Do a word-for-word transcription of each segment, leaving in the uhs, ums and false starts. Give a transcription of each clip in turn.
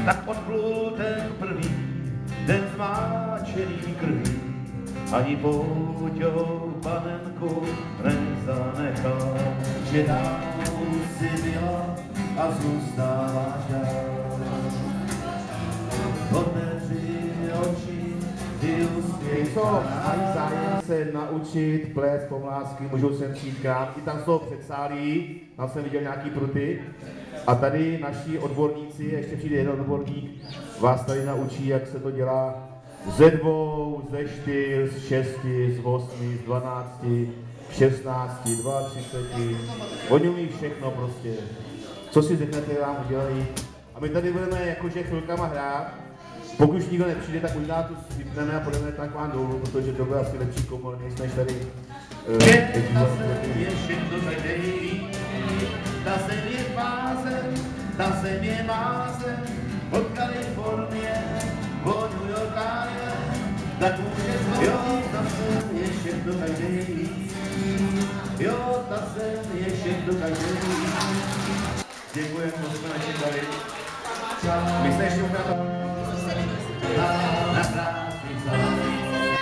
tak odplul ten prvý, den zmáčený krví, ani Póťou panenku nezanechal, že dávnou si byla a zůstáváš dál. Otevři oči, ty uspěch. Co mají zájem se naučit plést pomlásky, můžou sem přijít k nám. I tam jsou předsálí, tam jsem viděl nějaký pruty. A tady naši odborníci, ještě přijde jeden odborník, vás tady naučí, jak se to dělá ze dvou, ze čtyř, z šesti, z osmi, z dvanácti, šestnácti, dvaatřiceti. Oni umí všechno prostě. Co si řeknete, vám udělají. A my tady budeme jakože chvilkama hrát. Pokud už nikdo nepřijde, tak možná tu vypneme a půjdeme tak vám dolů, protože to bude asi lepší komor, než tady. Uh, je všechno tak nejví, ta zem je blázen, ta zem je blázen, od Kalifornie, od New Yorka, tak může jo, ta zem je všechno tak nejví, jo, ta zem je všechno tak nejví. Děkujeme, že jsme načítali. My se ještě ukážeme. Na, na práci záleží.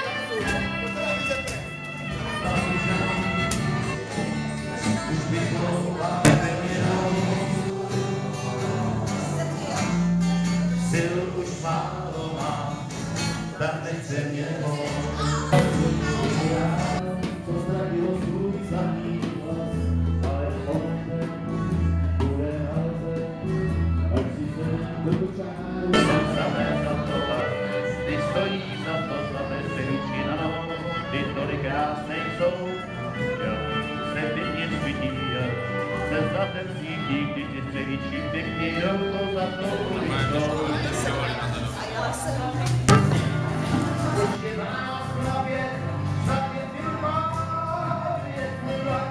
Už bych mohla neměnou, sil už málo mám, tak nechce mě moc. Co zradilo svůj zadní hlas, ale on bude halze, ať si se do čáru. Ty stojí za to zlaté střevíčky na nohou, ty tolik krásnej jsou, se pěkně svítí, se zlatem svítí, když ty střevíčky pěkně jdou, to za to uličkou. Ještě vás v hlavě, za pět firma, je kurva.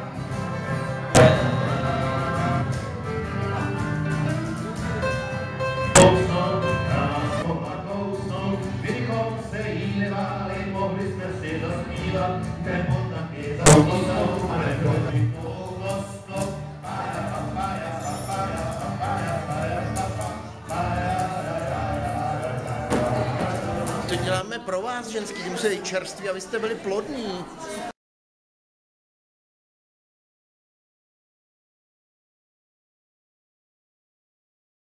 Kousnou, nás mohla kousnout, kdybychom se jí neváli, mohli jsme si zaspívat, nebo taky zaspívat, a nebo vypnou mostno. To děláme pro vás, ženský, že musíte být čerství, abyste byli plodní.